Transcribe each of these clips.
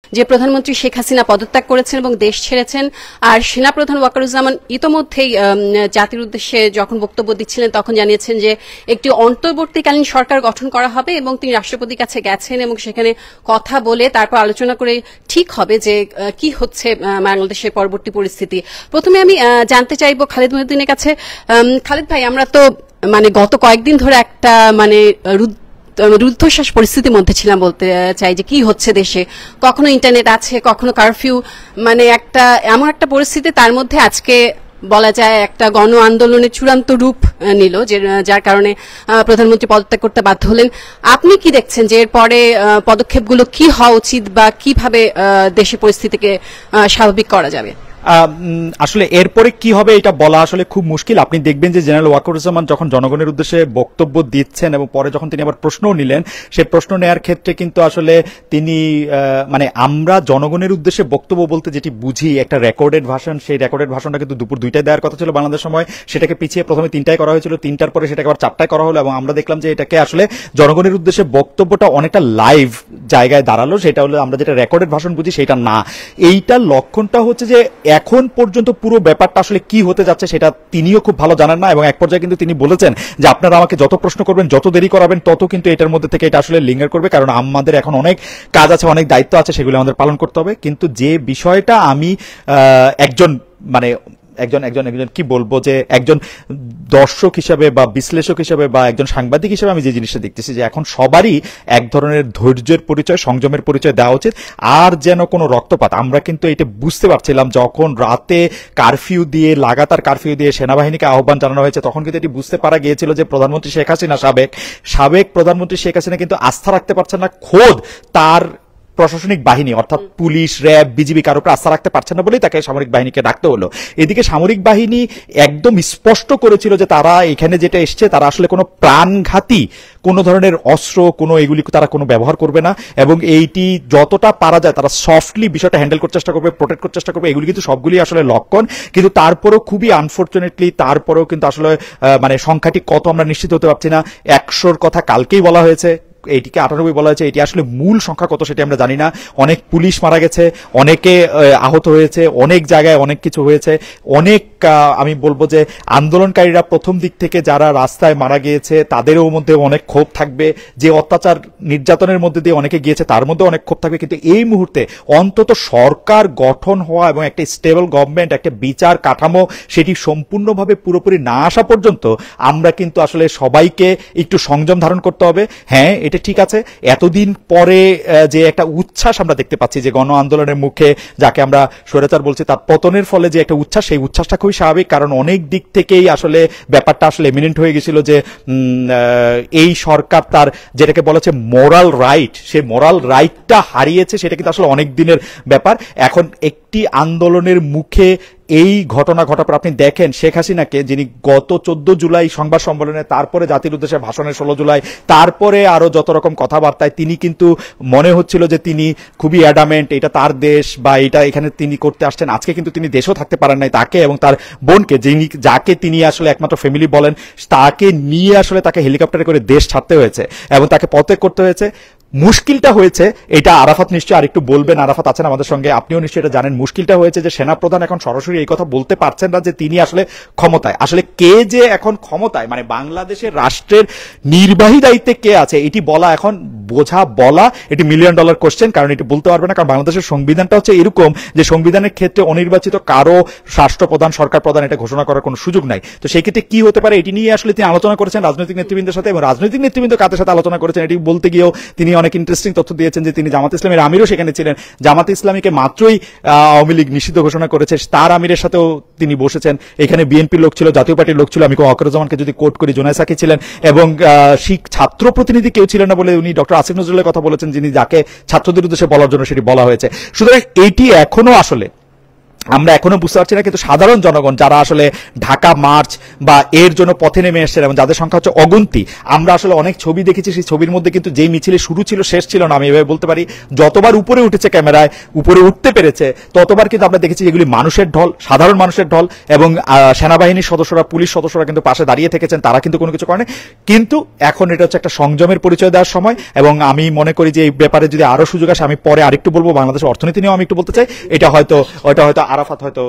যে প্রধানমন্ত্রী শেখ হাসিনা পদত্যাগ করেছেন এবং দেশ ছেড়েছেন, আর সেনাপ্রধান ওয়াকারুজ্জামান ইতোমধ্যেই জাতির উদ্দেশ্যে যখন বক্তব্য দিচ্ছিলেন তখন জানিয়েছেন যে একটি অন্তর্বর্তীকালীন সরকার গঠন করা হবে এবং তিনি রাষ্ট্রপতির কাছে গেছেন এবং সেখানে কথা বলে তারপর আলোচনা করে ঠিক হবে যে কি হচ্ছে বাংলাদেশের পরবর্তী পরিস্থিতি। প্রথমে আমি জানতে চাইব খালিদ মহিউদ্দিনের কাছে। খালিদ ভাই, আমরা তো গত কয়েকদিন ধরে একটা রুদ্ধশ্বাস পরিস্থিতির মধ্যে ছিলাম বলতে চাই, যে কি হচ্ছে দেশে, কখনো ইন্টারনেট আছে, কখনো কারফিউ, একটা এমন একটা পরিস্থিতি, তার মধ্যে আজকে বলা যায় একটা গণ আন্দোলনের চূড়ান্ত রূপ নিল, যার কারণে প্রধানমন্ত্রী পদত্যাগ করতে বাধ্য হলেন। আপনি কি দেখছেন যে এরপরে পদক্ষেপগুলো কি হওয়া উচিত বা কিভাবে দেশের পরিস্থিতিকে স্বাভাবিক করা যাবে? আসলে এরপরে কি হবে এটা বলা আসলে খুব মুশকিল। আপনি দেখবেন যে জেনারেল ওয়াকারুজ্জামান যখন জনগণের উদ্দেশ্যে বক্তব্য দিচ্ছেন এবং পরে যখন তিনি আবার প্রশ্নও নিলেন, সেই প্রশ্ন নেয়ার ক্ষেত্রে কিন্তু আসলে তিনি আমরা জনগণের উদ্দেশ্যে বক্তব্য বলতে যেটি বুঝি একটা রেকর্ডেড ভাষণ, সেই রেকর্ডেড ভাষণটা কিন্তু দুপুর 2টায় দেওয়ার কথা ছিল বাংলাদেশ সময়, সেটাকে পিছিয়ে প্রথমে 3টায় করা হয়েছিল, 3টার পরে সেটাকে আবার 4টায় করা হলো এবং আমরা দেখলাম যে এটাকে আসলে জনগণের উদ্দেশ্যে বক্তব্যটা অনেকটা লাইভ জায়গায় দাঁড়ালো। সেটা হলো আমরা যেটা রেকর্ডেড ভাষণ বুঝি সেটা না। এইটার লক্ষণটা হচ্ছে যে এখন পর্যন্ত পুরো ব্যাপারটা আসলে কি হতে যাচ্ছে সেটা তিনিও খুব ভালো জানেন না এবং এক পর্যায়ে কিন্তু তিনি বলেছেন যে আপনারা আমাকে যত প্রশ্ন করবেন, যত দেরি করাবেন, তত কিন্তু এটার মধ্যে থেকে এটা আসলে লিঙ্গার করবে, কারণ আমাদের এখন অনেক কাজ আছে, অনেক দায়িত্ব আছে, সেগুলো আমাদের পালন করতে হবে। কিন্তু যে বিষয়টা আমি একজন কি বলবো, যে একজন দর্শক হিসাবে বা বিশ্লেষক হিসাবে বা একজন সাংবাদিক হিসাবে আমি যে জিনিসটা দেখতেছি যে এখন সবারই এক ধরনের ধৈর্যের পরিচয়, সংযমের পরিচয় দেওয়া উচিত। আর যেন কোনো রক্তপাত, আমরা কিন্তু এটা বুঝতে পারছিলাম যখন রাতে লাগাতার কারফিউ দিয়ে সেনাবাহিনীকে আহ্বান জানানো হয়েছে, তখন কিন্তু এটি বুঝতে পারা গিয়েছিল যে প্রধানমন্ত্রী শেখ হাসিনা, সাবেক প্রধানমন্ত্রী শেখ হাসিনা কিন্তু আস্থা রাখতে পারছেন না খোদ তার প্রশাসনিক বাহিনী অর্থাৎ পুলিশ, র্যাব, বিজিবি কারোর উপর আস্থা রাখতে পারছেন না বলেই তাকে সামরিক বাহিনীকে ডাকতে হলো। এদিকে সামরিক বাহিনী একদম স্পষ্ট করেছিল যে তারা এখানে যেটা এসছে তারা আসলে কোনো প্রাণঘাতী কোনো ধরনের অস্ত্র এগুলি তারা কোনো ব্যবহার করবে না এবং এইটি যতটা পারা যায় তারা সফটলি বিষয়টা হ্যান্ডেল করতে চেষ্টা করবে, প্রোটেক্ট করতে চেষ্টা করবে। এগুলি কিন্তু সবগুলি আসলে লক্ষণ, কিন্তু তারপরেও খুবই আনফর্চুনেটলি তারপরেও কিন্তু আসলে সংখ্যাটি কত আমরা নিশ্চিত হতে পারছি না। 100-র কথা কালকেই বলা হয়েছে, এইটিকে 98 বলা হয়েছে, এটি আসলে মূল সংখ্যা কত সেটি আমরা জানি না। অনেক পুলিশ মারা গেছে, অনেকে আহত হয়েছে, অনেক জায়গায় অনেক কিছু হয়েছে, অনেক আমি বলবো যে আন্দোলনকারীরা প্রথম দিক থেকে যারা রাস্তায় মারা গিয়েছে তাদেরও মধ্যে অনেক ক্ষোভ থাকবে, যে অত্যাচার নির্যাতনের মধ্যে দিয়ে অনেকে গিয়েছে তার মধ্যে অনেক ক্ষোভ থাকবে। কিন্তু এই মুহূর্তে অন্তত সরকার গঠন হওয়া এবং একটা স্টেবল গভর্নমেন্ট, একটা বিচার কাঠামো সেটি সম্পূর্ণভাবে পুরোপুরি না আসা পর্যন্ত আমরা কিন্তু আসলে সবাইকে একটু সংযম ধারণ করতে হবে। হ্যাঁ, এটা ঠিক আছে, এতদিন পরে যে একটা উচ্ছ্বাস আমরা দেখতে পাচ্ছি, যে গণ আন্দোলনের মুখে যাকে আমরা স্বৈরাচার বলছি তার পতনের ফলে যে একটা উচ্ছ্বাস, সেই উচ্ছ্বাসটা খুবই স্বাভাবিক, কারণ অনেক দিক থেকেই আসলে ব্যাপারটা আসলে এমিনেন্ট হয়ে গেছিল যে এই সরকার তার যেটাকে বলা হচ্ছে মোরাল রাইট, সেই মোরাল রাইটটা হারিয়েছে। সেটা কিন্তু আসলে অনেক দিনের ব্যাপার। এখন একটি আন্দোলনের মুখে এই ঘটনা ঘটার পর আপনি দেখেন শেখ হাসিনাকে, যিনি গত 14 জুলাই সংবাদ সম্মেলনে, তারপরে জাতির উদ্দেশ্যে ভাষণে 16 জুলাই, তারপরে আরো যত রকম কথাবার্তায় তিনি কিন্তু মনে হচ্ছিল যে তিনি খুবই অ্যাডামেন্ট, এটা তার দেশ বা এটা এখানে তিনি করতে আসছেন। আজকে কিন্তু তিনি দেশেও থাকতে পারেন নাই, তাকে এবং তার বোনকে, যাকে তিনি আসলে একমাত্র ফ্যামিলি বলেন, তাকে নিয়ে আসলে তাকে হেলিকপ্টারে করে দেশ ছাড়তে হয়েছে এবং তাকে পদত্যাগ করতে হয়েছে। মুশকিলটা হয়েছে, এটা আরাফাত নিশ্চয়ই আরেকটু বলবেন, আরাফাত আছেন আমাদের সঙ্গে, আপনিও নিশ্চয়ই এটা জানেন। মুশকিলটা হয়েছে যে সেনাপ্রধান এখন সরাসরি এই কথা বলতে পারছেন না যে তিনি আসলে ক্ষমতায়, আসলে কে যে এখন ক্ষমতায়, বাংলাদেশের রাষ্ট্রের নির্বাহী দায়িত্বে কে আছে এটি বলা এখন বলা এটি $1 মিলিয়ন কোশ্চেন, কারণ এটি বলতে পারবে না, কারণ বাংলাদেশের সংবিধানটা হচ্ছে এরকম যে সংবিধানের ক্ষেত্রে অনির্বাচিত কারো রাষ্ট্রপ্রধান, সরকার প্রধান এটা ঘোষণা করার কোনো সুযোগ নাই। তো সেই ক্ষেত্রে কি হতে পারে এটি নিয়ে আসলে তিনি আলোচনা করেছেন রাজনৈতিক নেতৃবৃন্দের সাথে, এবং রাজনৈতিক নেতৃবৃন্দ কাদের সাথে আলোচনা করেছেন এটি বলতে গিয়েও তিনি অনেক ইন্টারেস্টিং তথ্য দিয়েছেন যে তিনি জামাত ইসলামের আমিরও সেখানে ছিলেন। জামাত ইসলামীকে মাত্রই আওয়ামী লীগ নিষিদ্ধ ঘোষণা করেছে, তার আমিরের সাথেও তিনি বসেছেন। এখানে বিএনপির লোক ছিল, জাতীয় পার্টির লোক ছিল, আমি ওয়াকারুজ্জামানকে যদি কোট করি, জোনায়েদ সাকি ছিলেন, এবং ছাত্র প্রতিনিধি কেউ ছিলেন না বলে উনি ডক্টর আসিফ নজরুলের কথা বলেছেন, যিনি যাকে ছাত্রদের উদ্দেশ্যে বলার জন্য সেটি বলা হয়েছে। সুতরাং এইটি এখনো আসলে আমরা এখনো বুঝতে পারছি না, কিন্তু সাধারণ জনগণ যারা আসলে ঢাকা মার্চ বা এর জন্য পথে নেমে এসেছেন এবং যাদের সংখ্যা হচ্ছে অগুন্তি, আমরা আসলে অনেক ছবি দেখেছি, সেই ছবির মধ্যে কিন্তু যেই মিছিলে শুরু ছিল শেষ ছিল না, আমি এভাবে বলতে পারি। যতবার উপরে উঠেছে ক্যামেরায়, উপরে উঠতে পেরেছে, ততবার কিন্তু আমরা দেখেছি যেগুলি মানুষের ঢল, সাধারণ মানুষের ঢল, এবং সেনাবাহিনীর সদস্যরা, পুলিশ সদস্যরা কিন্তু পাশে দাঁড়িয়ে থেকেছেন, তারা কিন্তু কোনো কিছু করেনি। কিন্তু এখন এটা হচ্ছে একটা সংযমের পরিচয় দেওয়ার সময়, এবং আমি মনে করি যে এই ব্যাপারে যদি আরো সুযোগ আসে, আমি পরে আরেকটু বলবো, বাংলাদেশের অর্থনীতি নিয়েও আমি একটু বলতে চাই, এটা হয়তো আরাফাত হয়তো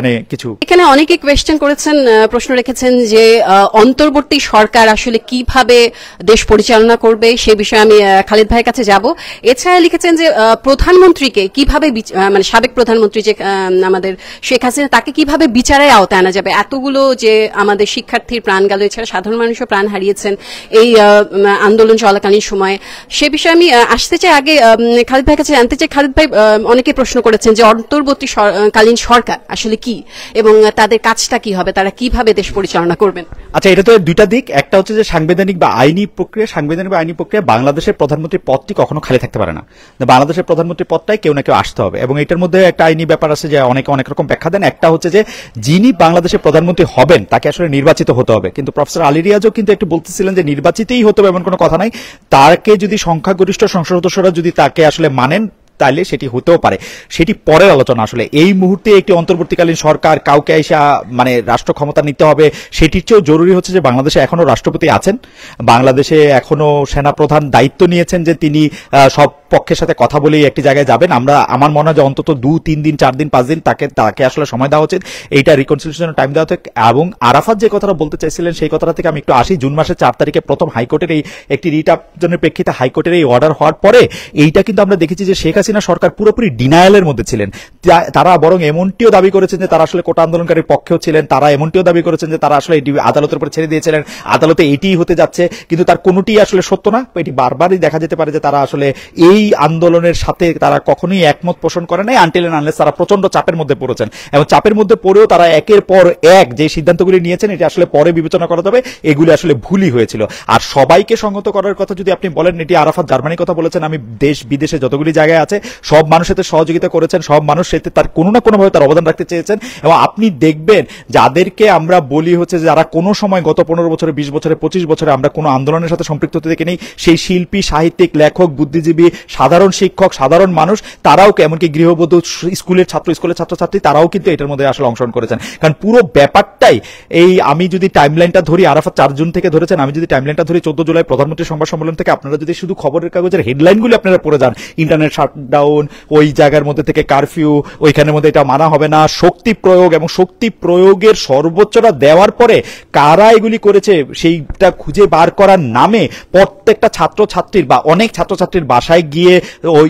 এখানে অনেকে কোয়েশ্চেন করেছেন, প্রশ্ন রেখেছেন যে অন্তর্বর্তী সরকার আসলে কিভাবে দেশ পরিচালনা করবে, সে বিষয়ে আমি খালিদ ভাইয়ের কাছে যাব। এছাড়া লিখেছেন যে প্রধানমন্ত্রীকে কিভাবে মানে সাবেক প্রধানমন্ত্রী যে আমাদের শেখ হাসিনা, তাকে কিভাবে বিচারের আওতায় আনা যাবে। এতগুলো যে আমাদের শিক্ষার্থীর প্রাণ গেল, এছাড়া সাধারণ মানুষও প্রাণ হারিয়েছেন এই আন্দোলন চলাকালীন সময়ে, সে বিষয়ে আমি আসতে চাই। আগে খালিদ ভাইয়ের কাছে জানতে চাই, খালিদ ভাই, অনেকে প্রশ্ন করেছেন যে অন্তর্বর্তীকালীন সরকার আসলে কি এবং তাদের কাজটা কি হবে, তারা কিভাবে দেশ পরিচালনা করবেন। আচ্ছা, এটা তো দুইটা দিক। একটা হচ্ছে যে সাংবিধানিক বা আইনি প্রক্রিয়া, বাংলাদেশের প্রধানমন্ত্রী পদটি কখনো খালি থাকতে পারে না। বাংলাদেশের প্রধানমন্ত্রী পদটাই কেউ না কেউ আসতে হবে, এবং এটার মধ্যে একটা আইনি ব্যাপার আছে যে অনেকে অনেক রকম ব্যাখ্যা দেন। একটা হচ্ছে যে যিনি বাংলাদেশের প্রধানমন্ত্রী হবেন তাকে আসলে নির্বাচিত হতে হবে, কিন্তু প্রফেসর আলী রিয়াজও কিন্তু একটু বলতেছিলেন যে নির্বাচিতই হতে হবে এমন কোনো কথা নাই। তাকে যদি সংখ্যাগরিষ্ঠ সংসদ সদস্যরা যদি তাকে আসলে মানেন, তাহলে সেটি হতেও পারে, সেটি পরের আলোচনা। আসলে এই মুহূর্তে একটি অন্তর্বর্তীকালীন সরকার কাউকে এসে মানে রাষ্ট্র ক্ষমতা নিতে হবে, সেটির চেয়েও জরুরি হচ্ছে যে বাংলাদেশে এখনো রাষ্ট্রপতি আছেন, বাংলাদেশে এখনো সেনাপ্রধান দায়িত্ব নিয়েছেন যে তিনি সব পক্ষের সাথে কথা বলেই একটি জায়গায় যাবেন। আমার মনে হয় যে অন্তত 2-3 দিন 4 দিন 5 দিন তাকে আসলে সময় দেওয়া উচিত, এইটা রিকনসিলিয়েশনের টাইম দেওয়া উচিত। এবং আরাফাত যে কথাটা বলতে চাইছিলেন সেই কথাটা থেকে আমি একটু আসি। জুন মাসের 4 তারিখে প্রথম হাইকোর্টের এই একটি রিট আবেদনের প্রেক্ষিতে হাইকোর্টের এই অর্ডার হওয়ার পরে এইটা কিন্তু আমরা দেখেছি যে শেখ হাসিনা সরকার পুরোপুরি ডিনায়ালের মধ্যে ছিলেন। তারা বরং এমনটিও দাবি করেছেন যে তারা আসলে কোটা আন্দোলনকারীর পক্ষেও ছিলেন, তারা এমনটিও দাবি করেছেন যে তারা আসলে এটি আদালতের উপর ছেড়ে দিয়েছিলেন, আদালতে এটিই হতে যাচ্ছে, কিন্তু তার কোনোটি আসলে সত্য না। এটি বারবারই দেখা যেতে পারে যে তারা আসলে এই আন্দোলনের সাথে তারা কখনোই একমত পোষণ করে নাই, আনটিল এন্ড আনলেস তারা প্রচন্ড চাপের মধ্যে পড়েছেন, এবং চাপের মধ্যে পড়েও তারা একের পর এক যে সিদ্ধান্তগুলি নিয়েছেন এটি আসলে পরে বিবেচনা করা যাবে, এগুলি আসলে ভুলই হয়েছিল। আর সবাইকে সংহত করার কথা যদি আপনি বলেন, এটি আরাফাত জার্মানির কথা বলেছেন, আমি দেশ বিদেশে যতগুলি জায়গায় আছে সব মানুষ এতে সহযোগিতা করেছেন, সব মানুষ এতে তার কোনো না কোনোভাবে তার অবদান রাখতে চেয়েছেন। এবং আপনি দেখবেন যাদেরকে আমরা বলি হচ্ছে যারা কোনো সময় গত 15 বছরে, 20 বছরে, 25 বছরে আমরা কোনো আন্দোলনের সাথে সম্পৃক্ত হতে দেখিনি, সেই শিল্পী, সাহিত্যিক, লেখক, বুদ্ধিজীবী, সাধারণ শিক্ষক, সাধারণ মানুষ, তারাও এমনকি গৃহবধূ, স্কুলের ছাত্রছাত্রী, তারাও কিন্তু এটার মধ্যে আসলে অংশগ্রহণ করেছেন। কারণ পুরো ব্যাপারটাই এই, আমি যদি টাইমলাইনটা ধরি, আরাফাত 4 জুন থেকে ধরেছেন, আমি যদি টাইমলাইনটা ধরি 14 জুলাই প্রধানমন্ত্রী সংবাদ সম্মেলন থেকে, আপনারা যদি শুধু খবরের কাগজের হেডলাইনগুলো আপনারা পড়ে যান, ইন্টারনেট শাটডাউন, ওই জায়গার মধ্যে থেকে কারফিউ, ওইখানের মধ্যে এটা মানা হবে না, শক্তি প্রয়োগ, এবং শক্তি প্রয়োগের সর্বোচ্চটা দেওয়ার পরে কারা এগুলি করেছে সেইটা খুঁজে বার করার নামে প্রত্যেকটা ছাত্রছাত্রীর বা অনেক ছাত্রছাত্রীর বাসায় গিয়ে ওই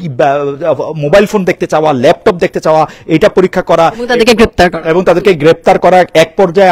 মোবাইল ফোন দেখতে চাওয়া, ল্যাপটপ দেখতে চাওয়া, এটা পরীক্ষা করা এবং তাদেরকে গ্রেপ্তার করা। এক পর্যায়ে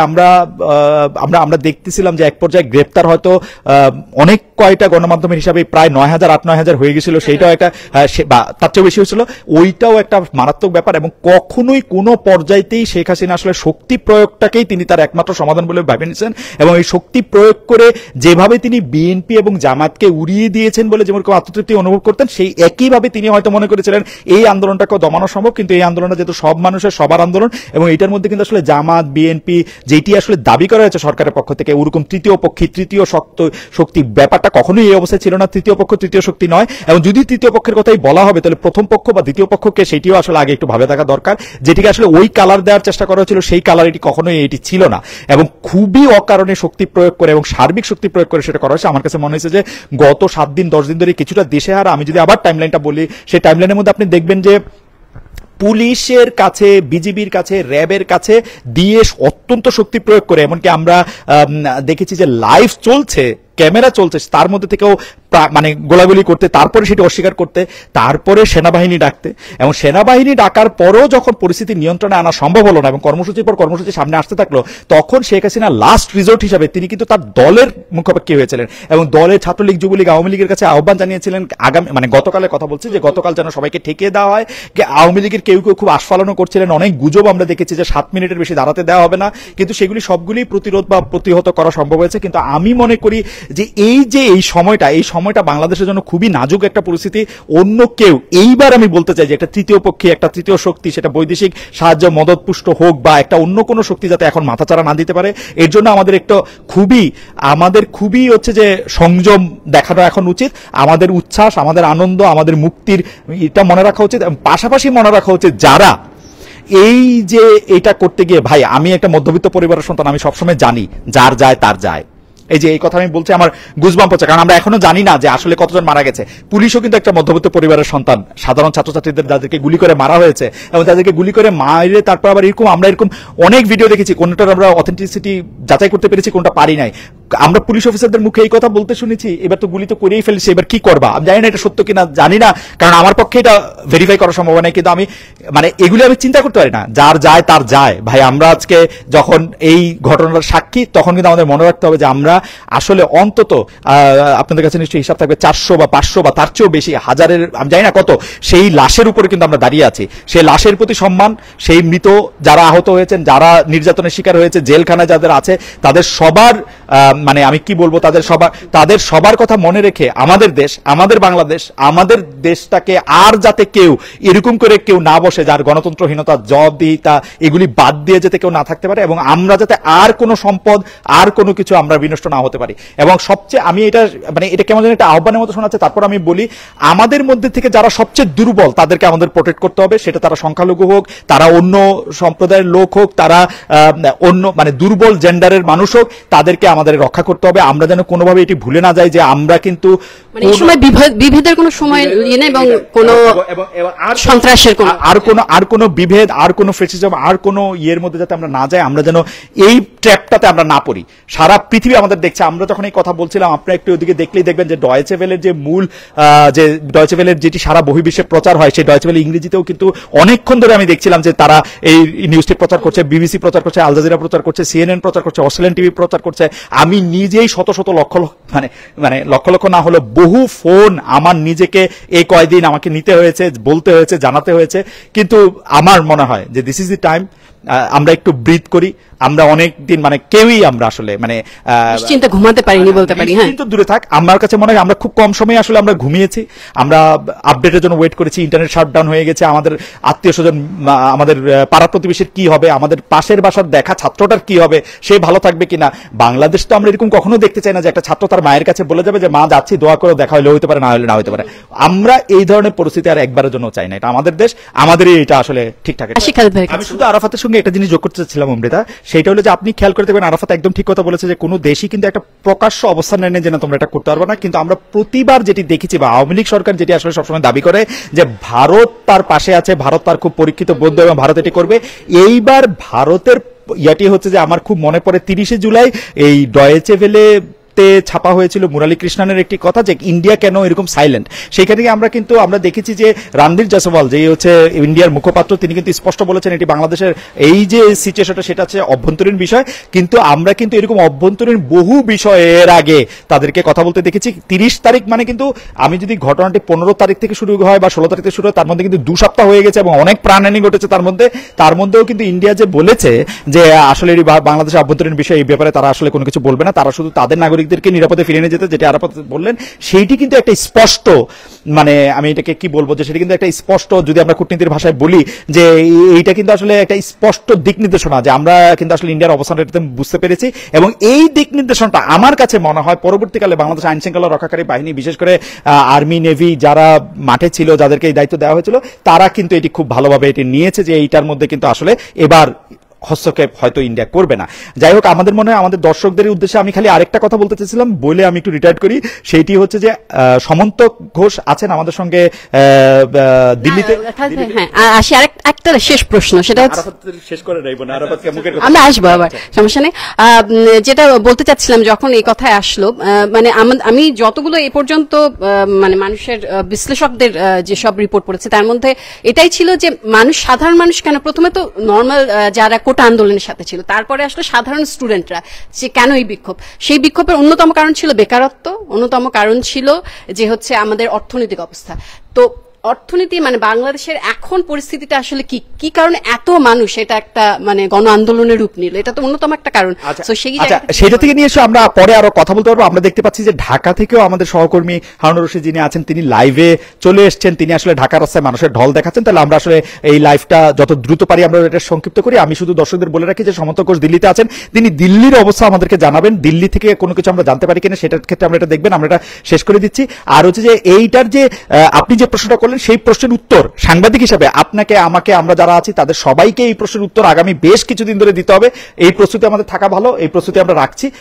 আমরা দেখতেছিলাম যে এক পর্যায়ে গ্রেপ্তার হয়তো অনেক কয়টা গণমাধ্যমের হিসাবে প্রায় 9,000 8-9,000 হয়ে গেছিল, সেইটাও একটা তার চেয়ে বেশি হয়েছিল, ওইটাও একটা মারাত্মক ব্যাপার। এবং কখনোই কোনো পর্যায়েতেই শেখ হাসিনা আসলে শক্তি প্রয়োগটাকেই তিনি তার একমাত্র সমাধান বলে ভেবে নিয়েছেন, এবং এই শক্তি প্রয়োগ করে যেভাবে তিনি বিএনপি এবং জামাতকে উড়িয়ে দিয়েছেন বলে যেমন আত্মতৃপ্তি অনুভব করতেন, সেই একইভাবে তিনি হয়তো মনে করেছিলেন এই আন্দোলনটাকে দমানো সম্ভব। কিন্তু এই আন্দোলনটা যেহেতু সব মানুষের, সবার আন্দোলন, এবং এটার মধ্যে কিন্তু আসলে জামাত, বিএনপি যেটি আসলে দাবি করা হয়েছে সরকারের পক্ষ থেকে, ওরকম তৃতীয় পক্ষী, তৃতীয় শক্তি ব্যাপারটা কখনোই এই অবস্থায় ছিল না। তৃতীয় পক্ষ তৃতীয় শক্তি নয়, এবং যদি তৃতীয় পক্ষের কথাই বলা হবে তাহলে প্রথম পক্ষ বা দ্বিতীয় পক্ষকে সেটিও আসলে আগে একটু ভাবে থাকা দরকার। যেটিকে আসলে ওই কালার দেওয়ার চেষ্টা করা হয়েছিল, সেই কালার এটি কখনোই এটি ছিল না, এবং খুবই অকারণে শক্তি প্রয়োগ করে এবং সার্বিক শক্তি প্রয়োগ করে সেটা করা হয়েছে। আমার কাছে মনে হয়েছে যে গত 7 দিন 10 দিন ধরে কিছুটা দিশেহারা। আমি যদি আবার টাইমলাইনটা বলি, সেই টাইমলাইনের মধ্যে আপনি দেখবেন যে পুলিশের কাছে, বিজিবির কাছে, র্যাবের কাছে দিয়ে অত্যন্ত শক্তি প্রয়োগ করে, এমনকি আমরা দেখেছি যে লাইভ চলছে, ক্যামেরা চলছে, তার মধ্যে থেকেও মানে গোলাগুলি করতে, তারপরে সেটি অস্বীকার করতে, তারপরে সেনাবাহিনী ডাকতে, এবং সেনাবাহিনী ডাকার পরও যখন পরিস্থিতি নিয়ন্ত্রণে আনা সম্ভব হলো না এবং কর্মসূচির পর কর্মসূচি সামনে আসতে থাকলো, তখন শেখ হাসিনা লাস্ট রিজোর্ট হিসাবে তিনি কিন্তু তার দলের মুখপাক্ষী হয়েছিলেন, এবং দলের ছাত্রলীগ, যুবলীগ, আওয়ামী লীগের কাছে আহ্বান জানিয়েছিলেন আগামী, মানে গতকালের কথা বলছি, যে গতকাল যেন সবাইকে ঠেকিয়ে দেওয়া হয়। আওয়ামী লীগের কেউ কেউ খুব আস্ফালনও করছিলেন, অনেক গুজব আমরা দেখেছি যে 7 মিনিটের বেশি দাঁড়াতে দেওয়া হবে না, কিন্তু সেগুলি সবগুলি প্রতিরোধ বা প্রতিহত করা সম্ভব হয়েছে। কিন্তু আমি মনে করি যে এই সময়টা বাংলাদেশের জন্য খুবই নাজুক একটা পরিস্থিতি। অন্য কেউ, এইবার আমি বলতে চাই যে একটা তৃতীয় পক্ষে, একটা তৃতীয় শক্তি, সেটা বৈদেশিক সাহায্য মদতপুষ্ট হোক বা একটা অন্য কোনো শক্তি যাতে এখন মাথাচাড়া না দিতে পারে, এর জন্য আমাদের খুবই হচ্ছে যে সংযম দেখানো এখন উচিত। আমাদের উচ্ছ্বাস, আমাদের আনন্দ, আমাদের মুক্তির এটা মনে রাখা উচিত। পাশাপাশি মনে রাখা উচিত যারা এই যে এটা করতে গিয়ে, ভাই আমি একটা মধ্যবিত্ত পরিবারের সন্তান, আমি সবসময় জানি যার যায় তার যায়। এই যে এই কথা আমি বলছি, আমার গুজবাম্প হচ্ছে, কারণ আমরা এখনো জানি না যে আসলে কতজন মারা গেছে। পুলিশও কিন্তু একটা মধ্যবিত্ত পরিবারের সন্তান। সাধারণ ছাত্রছাত্রীদের যাদেরকে গুলি করে মারা হয়েছে এবং তাদেরকে গুলি করে মারে তারপর আবার আমরা এরকম অনেক ভিডিও দেখেছি, কোনটার আমরা অথেন্টিসিটি যাচাই করতে পেরেছি, কোনটা পারি নাই। আমরা পুলিশ অফিসারদের মুখে এই কথা বলতে শুনেছি, এবার তো গুলি তো করেই ফেলেছি, এবার কি করবা? আমি জানি না এটা সত্য কিনা, জানি না, কারণ আমার পক্ষে এটা ভেরিফাই করা সম্ভব নয়। কিন্তু আমি এগুলি আমি চিন্তা করতে পারি না, যার যায় তার যায়। ভাই আমরা আজকে যখন এই ঘটনার সাক্ষী, তখন কিন্তু আমাদের মনে রাখতে হবে যে আমরা আসলে অন্তত আপনাদের কাছে নিশ্চয়ই হিসাব থাকবে 400 বা 500 বা তার চেয়েও বেশি, হাজারের আমি জানি না কত, সেই লাশের উপরে কিন্তু আমরা দাঁড়িয়ে আছি। সেই লাশের প্রতি সম্মান, সেই মৃত যারা আহত হয়েছেন, যারা নির্যাতনের শিকার হয়েছে, জেলখানায় যাদের আছে, তাদের সবার আমি কি বলবো, তাদের সবার কথা মনে রেখে আমাদের দেশ, আমাদের বাংলাদেশ, আমাদের দেশটাকে আর যাতে কেউ এরকম করে কেউ না বসে যার গণতন্ত্রহীনতা, জবাবদিহিতা এগুলি বাদ দিয়ে যেতে কেউ না থাকতে পারে, এবং আমরা যাতে আর কোনো সম্পদ, আর কোনো কিছু আমরা বিনষ্ট না হতে পারি। এবং সবচেয়ে আমি এটা এটা কেমন একটা আহ্বানের মতো শোনাচ্ছে, তারপর আমি বলি, আমাদের মধ্যে থেকে যারা সবচেয়ে দুর্বল তাদেরকে আমাদের প্রোটেক্ট করতে হবে। সেটা তারা সংখ্যালঘু হোক, তারা অন্য সম্প্রদায়ের লোক হোক, তারা অন্য দুর্বল জেন্ডারের মানুষ হোক, তাদেরকে আমাদের রক্ষা করতে হবে। আমরা যেন কোনোভাবে এটি ভুলে না যাই যে আমরা কিন্তু এই সময় বিভেদের কোনো সময় নেই এবং কোনো সন্ত্রাসের আর কোনো বিভেদ, আর কোনো ফ্যাসিজম, আর কোনো ইয়ের মধ্যে যাতে আমরা না যাই, আমরা যেন এই ট্র্যাপটাতে আমরা না পড়ি। সারা পৃথিবী আমাদের দেখছে। আমরা যখন এই কথা বলছিলাম, আপনারা একটু ওদিকে দেখলেই দেখবেন যে ডয়েচে ভেলের যে মূল যে ডয়েচে ভেলের যেটি সারা বহির্বিশ্বে প্রচার হয়, সেই ডয়েচে ভেলে ইংরেজিতেও কিন্তু অনেকক্ষণ ধরে আমি দেখছিলাম যে তারা এই নিউজটি প্রচার করছে, বিবিসি প্রচার করছে, আল জাজিরা প্রচার করছে, সিএনএন প্রচার করছে, অস্ট্রেলিয়ান টিভি প্রচার করছে। আমি নিজেই শত শত লক্ষ লক্ষ না হলো বহু ফোন আমার নিজেকে এই কয়দিন আমাকে নিতে হয়েছে, বলতে হয়েছে, জানাতে হয়েছে। কিন্তু আমার মনে হয় যে দিস ইজ দি টাইম আমরা একটু ব্রিথ করি। আমরা অনেক দিন কেউই আমরা আসলে চিন্তা ঘুমাতে পারিনি বলতে পারি। হ্যাঁ, কিন্তু দূরে থাক, আমার কাছে মনে হয় আমরা খুব কম সময়ে আসলে আমরা ঘুমিয়েছি। আমরা আপডেটের জন্য ওয়েট করেছি, ইন্টারনেট শাটডাউন হয়ে গেছে, আমাদের আত্মীয় স্বজন, আমাদের পাড়া প্রতিবেশীর কি হবে, আমাদের পাশের বাসার দেখা ছাত্রটার কি হবে, সে ভালো থাকবে কিনা। বাংলাদেশ তো আমরা এরকম কখনো দেখতে চাই না যে একটা ছাত্র তার মায়ের কাছে বলে যাবে যে মা যাচ্ছি, দোয়া করে, দেখা হলে হইতে পারে, না হলে না হইতে পারে। আমরা এই ধরনের পরিস্থিতি আর একবারের জন্য চাই না। এটা আমাদের দেশ, আমাদেরই এটা আসলে ঠিকঠাক। আমি শুধু আরাফাতের সঙ্গে একটা জিনিস যোগ করতে চাচ্ছিলাম অমৃতা, সেটা হলো যে আপনি খেয়াল করে দেখবেন, আরাফাত একদম ঠিক কথা বলেছে যে কোনো দেশই কিন্তু একটা প্রকাশ্য অবস্থান নেয় যে না তোমরা এটা করতে পারবে না। কিন্তু আমরা প্রতিবার যেটি দেখেছি, বা আওয়ামী লীগ সরকার যেটি আসলে সবসময় দাবি করে যে ভারত তার পাশে আছে, ভারত তার খুব পরীক্ষিত বন্ধু এবং ভারত এটি করবে। এইবার ভারতের ইয়াটি হচ্ছে যে আমার খুব মনে পড়ে 30শে জুলাই এই ডয়েচে ভেলে ছাপা হয়েছিল মুরালী কৃষ্ণনের একটি কথা যে ইন্ডিয়া কেন এরকম সাইলেন্ট। সেখানে আমরা দেখেছি যে রণধীর জয়সওয়াল, যে হচ্ছে ইন্ডিয়ার মুখপাত্র, তিনি কিন্তু স্পষ্ট বলেছেন এটি বাংলাদেশের এই যে সিচুয়েশনটা সেটা হচ্ছে অভ্যন্তরীণ বিষয়। কিন্তু আমরা কিন্তু এরকম অভ্যন্তরীণ বহু বিষয়ের আগে তাদেরকে কথা বলতে দেখেছি। 30 তারিখ কিন্তু আমি যদি ঘটনাটি 15 তারিখ থেকে শুরু হয় বা 16 তারিখ থেকে শুরু হয়, তার মধ্যে কিন্তু 2 সপ্তাহ হয়ে গেছে এবং অনেক প্রাণহানি ঘটেছে তার মধ্যেও কিন্তু ইন্ডিয়া যে বলেছে যে আসলে বাংলাদেশের অভ্যন্তরীণ বিষয়, এই ব্যাপারে তারা আসলে কোনো কিছু বলবে না, তারা শুধু তাদের নাগরিকদেরকে নিরাপদে ফিরিয়ে নিয়ে যেতে, যেটা আরাফাত বললেন, সেইটি কিন্তু একটা স্পষ্ট আমি এটাকে কি বলবো যে সেটা কিন্তু একটা স্পষ্ট, যদি আমরা কূটনীতির ভাষায় বলি যে এইটা কিন্তু আসলে একটা স্পষ্ট দিক নির্দেশনা যে আমরা কিন্তু আসলে ইন্ডিয়ার অবস্থানটা বুঝতে পেরেছি। এবং এই দিক নির্দেশনটা আমার কাছে মনে হয় পরবর্তীকালে বাংলাদেশ আইন শৃঙ্খলা রক্ষাকারী বাহিনী, বিশেষ করে আর্মি, নেভি যারা মাঠে ছিল, যাদেরকে এই দায়িত্ব দেওয়া হয়েছিল, তারা কিন্তু এটি খুব ভালোভাবে এটি নিয়েছে যে এইটার মধ্যে কিন্তু আসলে এবার হস্তক্ষেপ হয়তো ইন্ডিয়া করবে না। যাই হোক, আমাদের মনে হয় আমাদের দর্শকদের উদ্দেশ্যে আমি খালি আরেকটা কথা বলতে চাইছিলাম, বলে আমি একটু রিটায়ার করি। সেইটি হচ্ছে যে সমন্ত ঘোষ আছেন আমাদের সঙ্গে দিল্লিতে। হ্যাঁ, আসি একটা শেষ প্রশ্ন, সেটা হচ্ছে শেষ করে রাখবো না, আরাফাতকে মুখের কথা আমরা আসবো আবার, সমস্যা নেই। যেটা বলতে চাচ্ছিলাম, যখন এই কথায় আসলো, আমি যতগুলো এ পর্যন্ত মানুষের বিশ্লেষকদের যেসব রিপোর্ট পড়েছে, তার মধ্যে এটাই ছিল যে সাধারণ মানুষ কেন, প্রথমে তো নর্মাল যারা কোটা আন্দোলনের সাথে ছিল, তারপরে আসলে সাধারণ স্টুডেন্টরা, যে কেন এই বিক্ষোভ, সেই বিক্ষোভের অন্যতম কারণ ছিল বেকারত্ব, অন্যতম কারণ ছিল যে হচ্ছে আমাদের অর্থনৈতিক অবস্থা। তো অর্থনীতি মানে বাংলাদেশের এখন পরিস্থিতিটা আসলে কি কি কারণে এত মানুষ এটা একটা মানে গণ আন্দোলনের রূপ নিল, এটা তো অন্যতম একটা কারণ। So সেই আচ্ছা, জায়গা থেকে সেটা থেকে নিয়ে এসে আমরা পরে আরো কথা বলতে পারবো। আমরা দেখতে পাচ্ছি যে ঢাকা থেকেও আমাদের সহকর্মী হারুন রশিদ যিনি আছেন তিনি লাইভে চলে এসেছেন, তিনি আসলে ঢাকার রাস্তায় মানুষের ঢল দেখাচ্ছেন। তাহলে আমরা আসলে এই লাইভটা যত দ্রুত পারি আমরা এটা সংক্ষিপ্ত করি। আমি শুধু দর্শকদের বলে রাখি যে সমন্ত ঘোষ দিল্লিতে আছেন, তিনি দিল্লির অবস্থা আমাদেরকে জানাবেন, দিল্লি থেকে কোনো কিছু আমরা জানতে পারি কিনা সেটার ক্ষেত্রে আমরা এটা দেখবেন। আমরা এটা শেষ করে দিচ্ছি। আর হচ্ছে যে এইটার যে আপনি যে প্রশ্নটা করলেন সেই প্রশ্নের উত্তর সাংবাদিক হিসেবে আপনাকে, আমাকে, আমরা যারা আছি তাদের সবাইকে এই প্রশ্নের উত্তর আগামী বেশ কিছুদিন ধরে দিতে হবে। এই প্রস্তুতি আমাদের থাকা ভালো, এই প্রস্তুতি আমরা রাখছি।